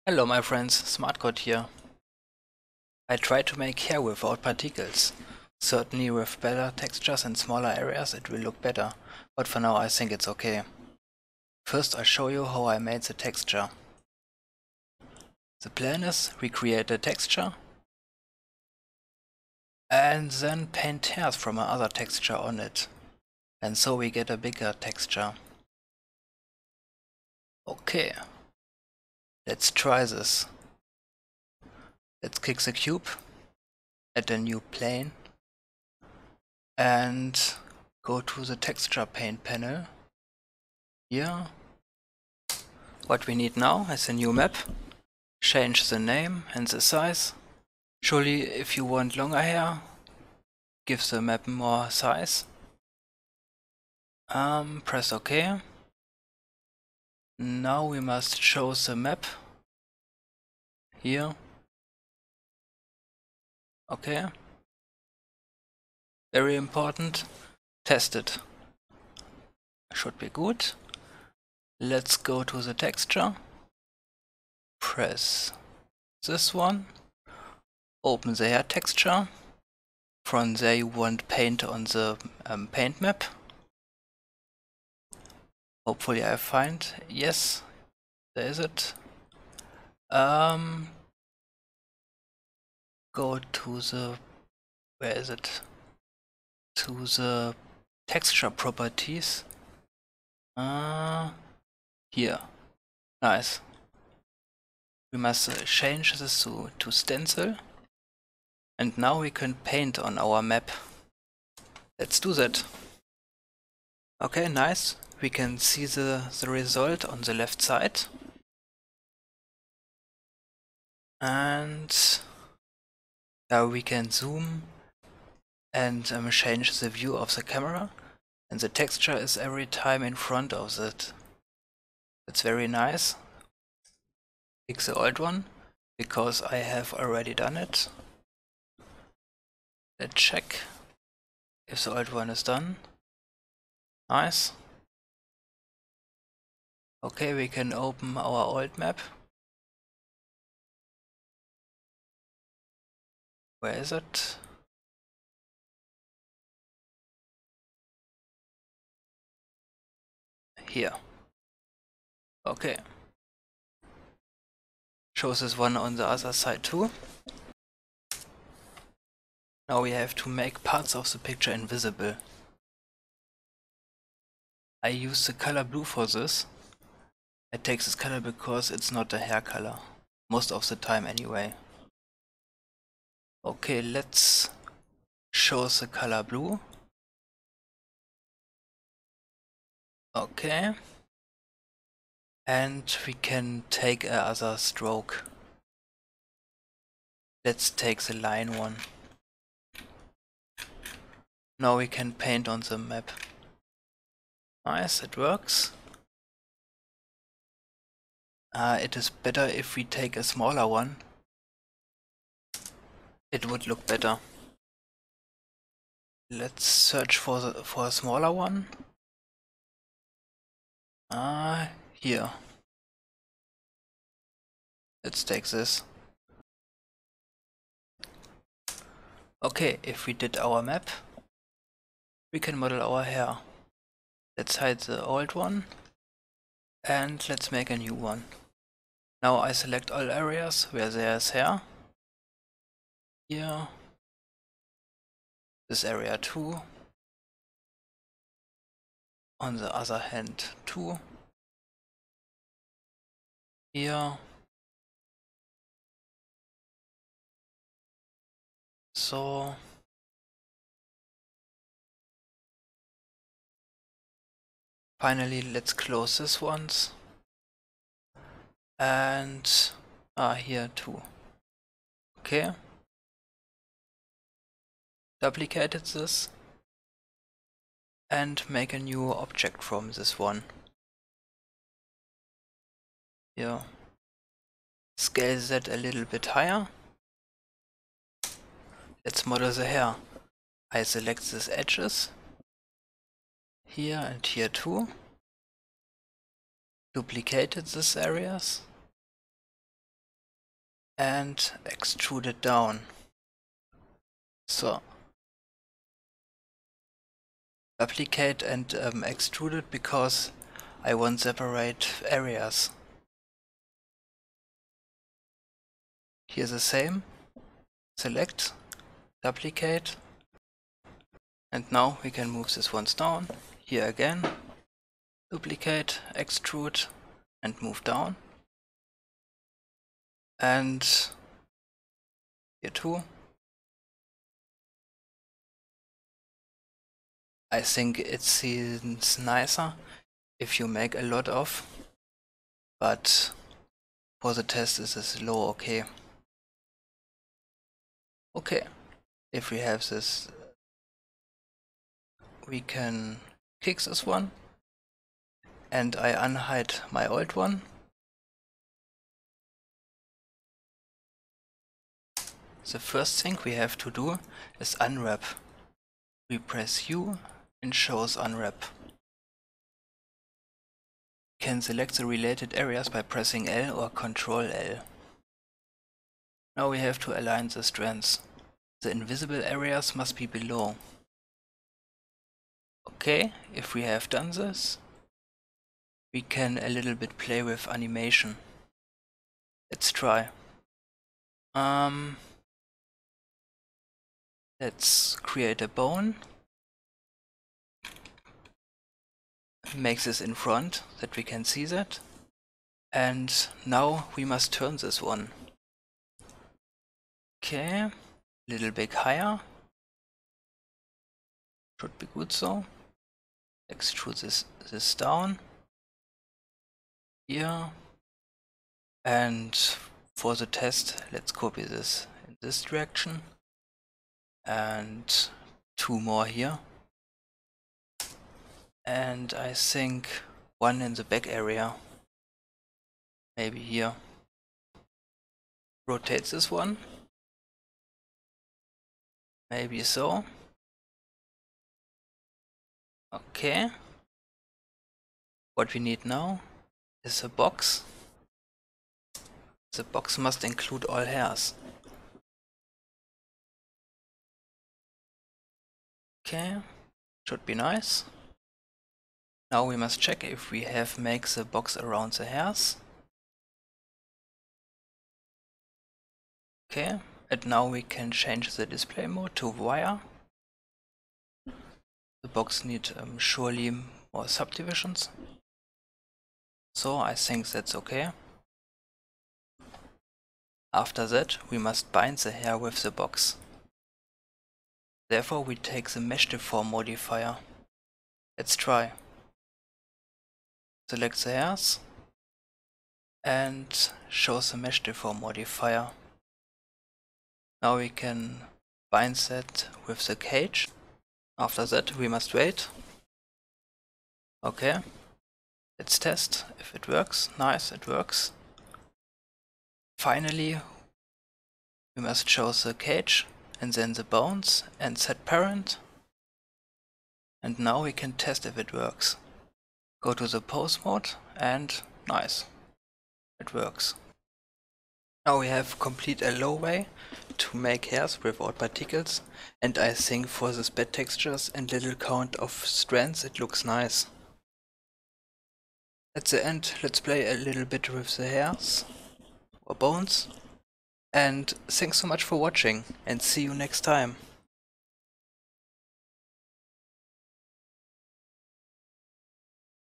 Hello my friends, SmartCode here. I tried to make hair without particles. Certainly with better textures and smaller areas it will look better, but for now I think it's okay. First I'll show you how I made the texture. The plan is we create a texture and then paint hairs from another texture on it. And so we get a bigger texture. Okay, let's try this. Let's click the cube, add a new plane, and go to the texture paint panel. Here. What we need now is a new map. Change the name and the size. Surely if you want longer hair, give the map more size. Press OK. Now we must show the map. Here. Okay. Very important. Test it. Should be good. Let's go to the texture. Press this one. Open the hair texture. From there you want paint on the paint map. Hopefully I find, yes, there is it. Go to the, where is it? To the texture properties. Here. Nice. We must change this to stencil. And now we can paint on our map. Let's do that. Okay, nice. We can see the result on the left side. And we can zoom and change the view of the camera. And the texture is every time in front of it. It's very nice. Pick the old one, because I have already done it. Let's check if the old one is done. Nice. Okay, we can open our old map. Where is it? Here. Okay. Shows this one on the other side too. Now we have to make parts of the picture invisible. I use the color blue for this. I take this color because it's not a hair color. Most of the time anyway. Okay, let's show the color blue. Okay. And we can take another stroke. Let's take the line one. Now we can paint on the map. Nice, it works. It is better if we take a smaller one. It would look better. Let's search for a smaller one. Here. Let's take this. Okay, if we did our map, we can model our hair. Let's hide the old one and let's make a new one. Now I select all areas where there is hair. Here. This area too. On the other hand too. Here. So. Finally, let's close this once. And here too. Okay. Duplicated this. And make a new object from this one. Here. Scale that a little bit higher. Let's model the hair. I select these edges. Here and here too. Duplicated these areas. and extrude it down. So duplicate and extrude it because I want separate areas. Here the same. Select, duplicate, and now we can move this ones down. Here again, duplicate, extrude, and move down. And here too. I think it seems nicer if you make a lot of, but for the test this is low okay. Okay, if we have this, we can kick this one, and I unhide my old one. The first thing we have to do is unwrap. We press U and shows unwrap. You can select the related areas by pressing L or Ctrl L. Now we have to align the strands. The invisible areas must be below. Okay, if we have done this, we can a little bit play with animation. Let's try. Let's create a bone. Make this in front that we can see that. And now we must turn this one. Okay, a little bit higher. Should be good so. Extrude this down. Here. And for the test, let's copy this in this direction. And 2 more here. And I think 1 in the back area. Maybe here. Rotate this one. Maybe so. Okay. What we need now is a box. The box must include all hairs. Okay, should be nice. Now we must check if we have make the box around the hairs. Okay, and now we can change the display mode to wire. The box needs surely more subdivisions. So I think that's okay. After that we must bind the hair with the box. Therefore we take the mesh deform modifier. Let's try. Select the hairs and show the mesh deform modifier. Now we can bind that with the cage. After that we must wait. Okay, let's test if it works. Nice, it works. Finally we must show the cage and then the bones and set parent. And now we can test if it works. Go to the pose mode and nice, it works. Now we have complete a low way to make hairs without particles, and I think for the bed textures and little count of strands it looks nice. At the end let's play a little bit with the hairs or bones, and thanks so much for watching and see you next time.